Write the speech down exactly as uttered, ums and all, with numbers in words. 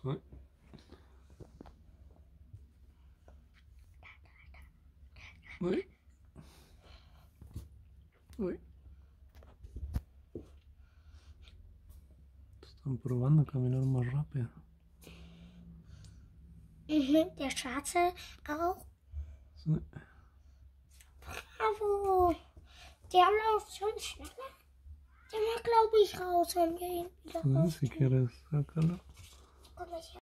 Sí. Uy. Uy. Están probando a caminar más rápido. Mhm, der Schwarze auch. Sí. Bravo. Der läuft schon schneller. Der mag, glaube ich, raus, wenn wir ihn wieder Sí, si rausgehen. quieres, sácalo. Komm, ich